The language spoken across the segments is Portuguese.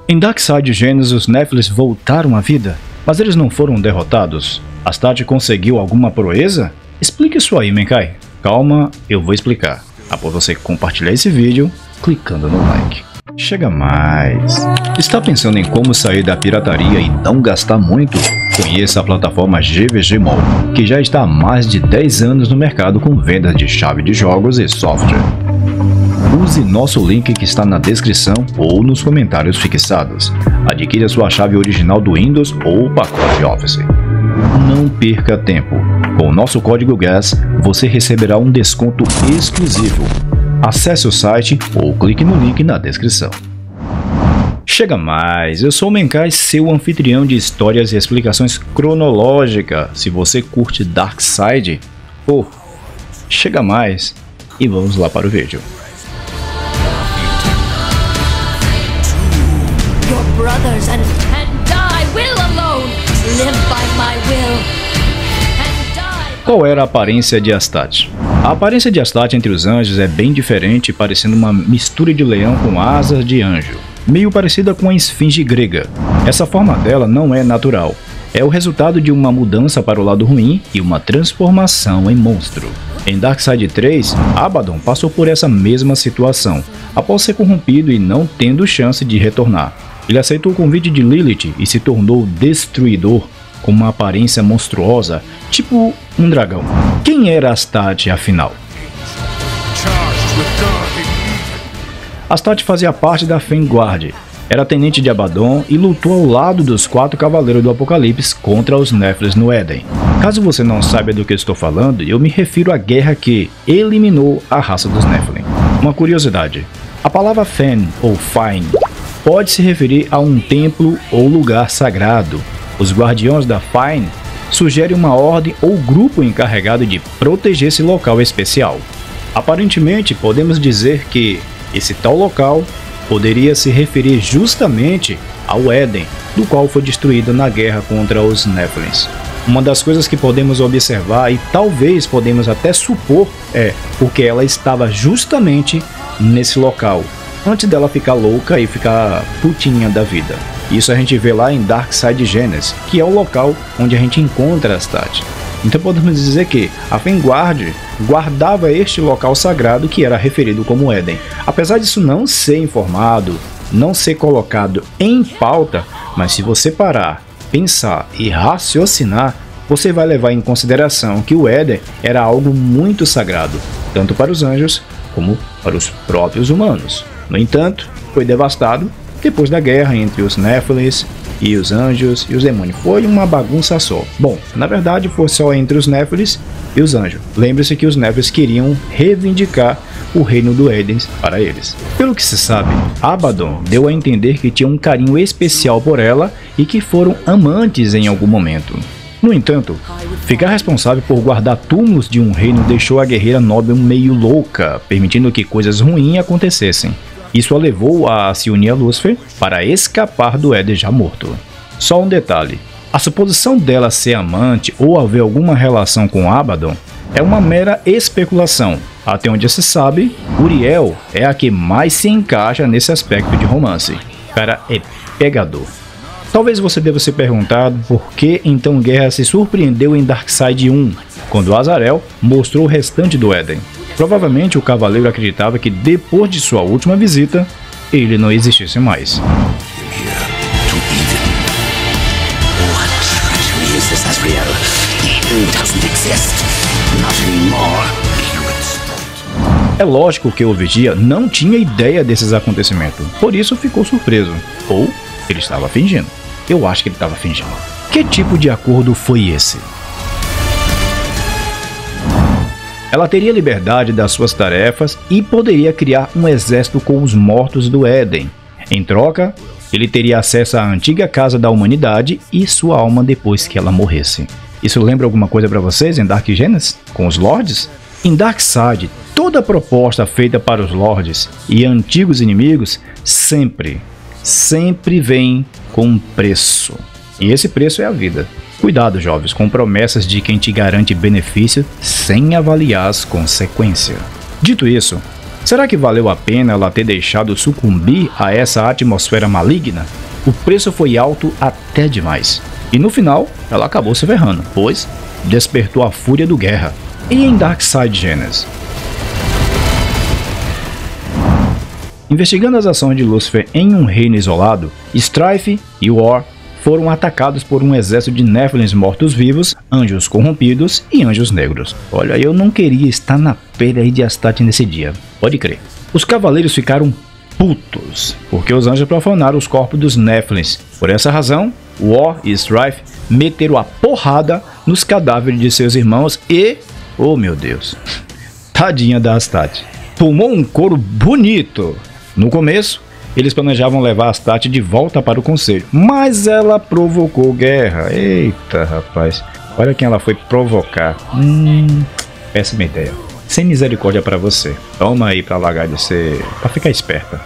Em Darkseid Genesis, os Nephilim voltaram à vida, mas eles não foram derrotados. Astarte conseguiu alguma proeza? Explique isso aí, Menkai. Calma, eu vou explicar. Após você compartilhar esse vídeo, clicando no like. Chega mais! Está pensando em como sair da pirataria e não gastar muito? Conheça a plataforma GVG Mall, que já está há mais de 10 anos no mercado com vendas de chave de jogos e software. Use nosso link que está na descrição ou nos comentários fixados. Adquira sua chave original do Windows ou o pacote Office. Não perca tempo. Com o nosso código GAS, você receberá um desconto exclusivo. Acesse o site ou clique no link na descrição. Chega mais! Eu sou o Menkai, seu anfitrião de histórias e explicações cronológicas. Se você curte Darkseid, chega mais e vamos lá para o vídeo. Qual era a aparência de Astarte? A aparência de Astarte entre os anjos é bem diferente, parecendo uma mistura de leão com asas de anjo, meio parecida com a esfinge grega. Essa forma dela não é natural, é o resultado de uma mudança para o lado ruim e uma transformação em monstro. Em Darkseid 3, Abaddon passou por essa mesma situação, após ser corrompido e não tendo chance de retornar. Ele aceitou o convite de Lilith e se tornou Destruidor, com uma aparência monstruosa, tipo um dragão. Quem era Astarte, afinal? Astarte fazia parte da Vanguard, era tenente de Abaddon e lutou ao lado dos 4 Cavaleiros do Apocalipse contra os Nephilim no Éden. Caso você não saiba do que estou falando, eu me refiro à guerra que eliminou a raça dos Nephilim. Uma curiosidade, a palavra Fen ou Fine pode se referir a um templo ou lugar sagrado. Os guardiões da Fine sugerem uma ordem ou grupo encarregado de proteger esse local especial. Aparentemente, podemos dizer que esse tal local poderia se referir justamente ao Éden, do qual foi destruído na guerra contra os Nephilim. Uma das coisas que podemos observar e talvez podemos até supor é porque ela estava justamente nesse local, antes dela ficar louca e ficar putinha da vida. Isso a gente vê lá em Darkseid Genesis, que é o local onde a gente encontra Astarte. Então podemos dizer que a Vanguard guardava este local sagrado que era referido como Éden. Apesar disso não ser informado, não ser colocado em pauta, mas se você parar, pensar e raciocinar, você vai levar em consideração que o Éden era algo muito sagrado, tanto para os anjos como para os próprios humanos. No entanto, foi devastado depois da guerra entre os Nephilim e os anjos e os demônios. Foi uma bagunça só. Bom, na verdade foi só entre os Nephilim e os anjos. Lembre-se que os Nephilim queriam reivindicar o reino do Éden para eles. Pelo que se sabe, Abaddon deu a entender que tinha um carinho especial por ela e que foram amantes em algum momento. No entanto, ficar responsável por guardar túmulos de um reino deixou a guerreira Nobel meio louca, permitindo que coisas ruins acontecessem. Isso a levou a se unir a Lúcifer para escapar do Éden já morto. Só um detalhe, a suposição dela ser amante ou haver alguma relação com Abaddon é uma mera especulação. Até onde se sabe, Uriel é a que mais se encaixa nesse aspecto de romance. O cara é pegador. Talvez você deva se perguntar por que então Guerra se surpreendeu em Darkseid 1, quando Azrael mostrou o restante do Éden. Provavelmente o cavaleiro acreditava que depois de sua última visita, ele não existisse mais. É lógico que o Vigia não tinha ideia desses acontecimentos, por isso ficou surpreso. Ou ele estava fingindo. Eu acho que ele estava fingindo. Que tipo de acordo foi esse? Ela teria liberdade das suas tarefas e poderia criar um exército com os mortos do Éden. Em troca, ele teria acesso à antiga casa da humanidade e sua alma depois que ela morresse. Isso lembra alguma coisa para vocês em Dark Genesis? Com os Lords? Em Darkseid, toda proposta feita para os Lords e antigos inimigos sempre vem com um preço. E esse preço é a vida. Cuidado, jovens, com promessas de quem te garante benefício sem avaliar as consequências. Dito isso, Será que valeu a pena ela ter deixado sucumbir a essa atmosfera maligna? O preço foi alto até demais. E no final, ela acabou se ferrando, pois despertou a fúria do Guerra. E em Darkseid Genesis? Investigando as ações de Lúcifer em um reino isolado, Strife e War foram atacados por um exército de Nephilims mortos-vivos, anjos corrompidos e anjos negros. Olha, eu não queria estar na pele aí de Astartes nesse dia, pode crer. Os cavaleiros ficaram putos, porque os anjos profanaram os corpos dos Nephilims. Por essa razão, War e Strife meteram a porrada nos cadáveres de seus irmãos e... oh meu Deus, tadinha da Astartes, tomou um couro bonito. No começo, eles planejavam levar Astartes de volta para o conselho, mas ela provocou guerra. Eita, rapaz, olha quem ela foi provocar. Péssima ideia. Sem misericórdia para você. Toma aí para largar de ser... para ficar esperta.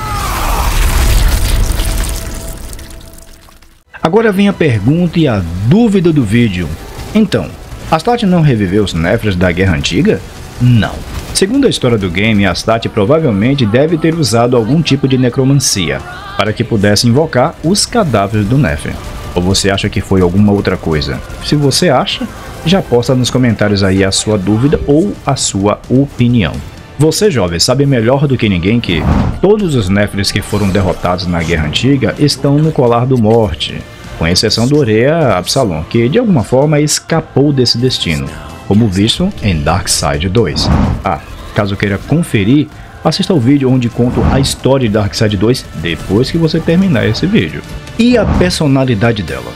Agora vem a pergunta e a dúvida do vídeo. Então, Astartes não reviveu os Nephilims da Guerra Antiga? Não. Segundo a história do game, Astartes provavelmente deve ter usado algum tipo de necromancia para que pudesse invocar os cadáveres do Nephilim. Ou você acha que foi alguma outra coisa? Se você acha, já posta nos comentários aí a sua dúvida ou a sua opinião. Você, jovem, sabe melhor do que ninguém que todos os Nephilims que foram derrotados na Guerra Antiga estão no Colar do Morte, com exceção do Orea Absalom, que de alguma forma escapou desse destino, como visto em Darkseid 2. Caso queira conferir, assista ao vídeo onde conto a história de Darkseid 2 depois que você terminar esse vídeo. E a personalidade dela?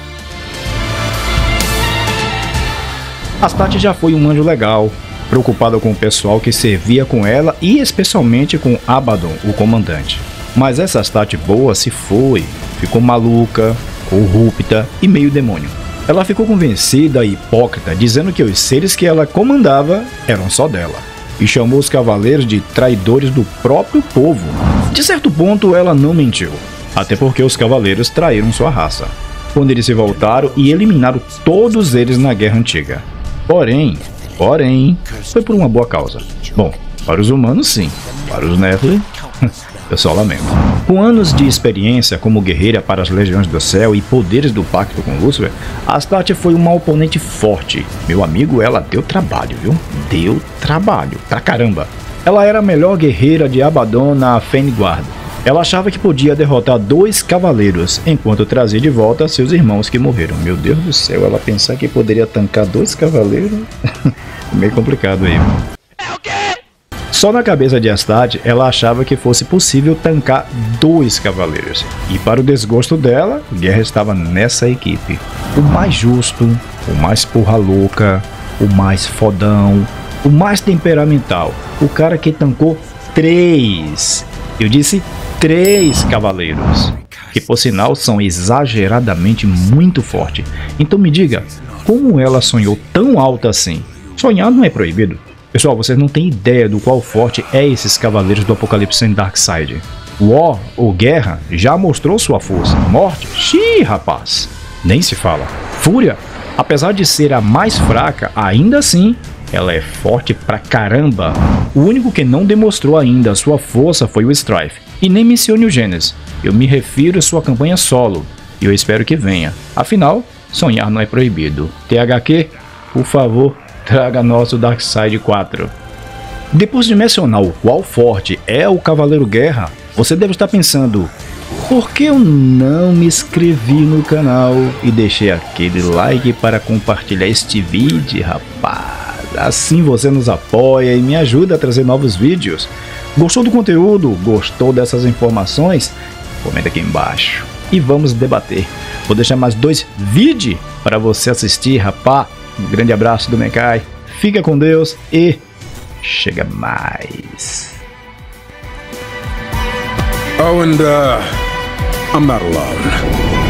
Astartes já foi um anjo legal, preocupada com o pessoal que servia com ela e especialmente com Abaddon, o comandante. Mas essa Astartes boa se foi, ficou maluca, corrupta e meio demônio. Ela ficou convencida e hipócrita, dizendo que os seres que ela comandava eram só dela, e chamou os cavaleiros de traidores do próprio povo. De certo ponto, ela não mentiu, até porque os cavaleiros traíram sua raça, quando eles se voltaram e eliminaram todos eles na Guerra Antiga. Porém, foi por uma boa causa. Bom, para os humanos sim, para os Nephilim, eu só lamento. Com anos de experiência como guerreira para as Legiões do Céu e poderes do pacto com Lúcifer, Astartes foi uma oponente forte. Meu amigo, ela deu trabalho, viu? Deu trabalho, pra caramba. Ela era a melhor guerreira de Abaddon na Fênix. Ela achava que podia derrotar 2 cavaleiros, enquanto trazia de volta seus irmãos que morreram. Meu Deus do céu, ela pensar que poderia tancar 2 cavaleiros? Meio complicado aí. Só na cabeça de Astartes, ela achava que fosse possível tancar 2 cavaleiros. E para o desgosto dela, Guerra estava nessa equipe. O mais justo, o mais porra louca, o mais fodão, o mais temperamental. O cara que tancou 3. Eu disse 3 cavaleiros. Que por sinal são exageradamente muito fortes. Então me diga, como ela sonhou tão alto assim? Sonhar não é proibido. Pessoal, vocês não têm ideia do qual forte é esses cavaleiros do Apocalipse em Darkseid. War, ou Guerra, já mostrou sua força. Morte? Xiii, rapaz. Nem se fala. Fúria, apesar de ser a mais fraca, ainda assim, ela é forte pra caramba. O único que não demonstrou ainda sua força foi o Strife. E nem mencione o Genesis. Eu me refiro à sua campanha solo. E eu espero que venha. Afinal, sonhar não é proibido. THQ, por favor, traga nosso Darkseid 4. Depois de mencionar o qual forte é o Cavaleiro Guerra, você deve estar pensando: por que eu não me inscrevi no canal e deixei aquele like para compartilhar este vídeo, rapaz? Assim você nos apoia e me ajuda a trazer novos vídeos. Gostou do conteúdo? Gostou dessas informações? Comenta aqui embaixo e vamos debater. Vou deixar mais 2 vídeos para você assistir, rapaz. Um grande abraço do Menkai, fica com Deus e chega mais. Oh, and I'm not alone.